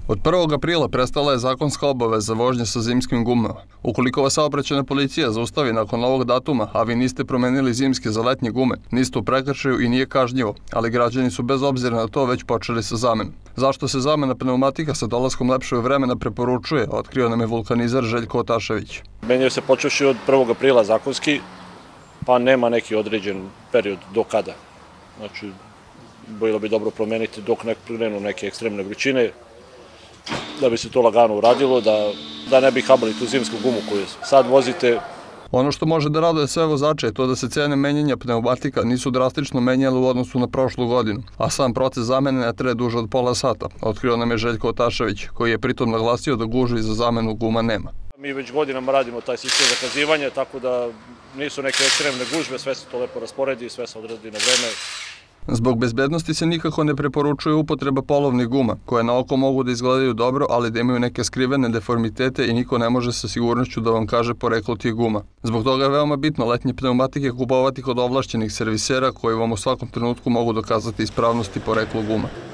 Od 1. aprila prestala je zakonska obaveza vožnje sa zimskim gumama. Ukoliko vas saobraćajna policija zaustavi nakon ovog datuma, a vi niste promenili zimske za letnje gume, niste u prekršaju i nije kažnjivo, ali građani su bez obzira na to već počeli sa zamenom. Zašto se zamena pneumatika sa dolaskom lepšeg vremena preporučuje, otkrio nam je vulkanizer Željko Otašević. Menjaju se počevši od 1. aprila zakonski, pa nema neki određen period do kada. Znači, bilo bi dobro promeniti dok ne krenu neke ekstremne vrućine, da bi se to lagano uradilo, da ne bi habali tu zimsku gumu koju sad vozite. Ono što može da raduje sve vozače je to da se cene menjanja pneumatika nisu drastično menjale u odnosu na prošlu godinu, a sam proces zamene ne traje duže od pola sata, otkrio nam je Željko Otašević, koji je pritom naglasio da gužvi za zamenu guma nema. Mi već godinama radimo taj sistem zakazivanja, tako da nisu neke ekstremne gužve, sve se to lepo rasporedi, sve se odradi na vreme. Zbog bezbednosti se nikako ne preporučuje upotreba polovnih guma, koje na oko mogu da izgledaju dobro, ali da imaju neke skrivene deformitete i niko ne može sa sigurnošću da vam kaže poreklo tih guma. Zbog toga je veoma bitno letnje pneumatike kupovati kod ovlašćenih servisera koji vam u svakom trenutku mogu dokazati ispravnost i poreklo guma.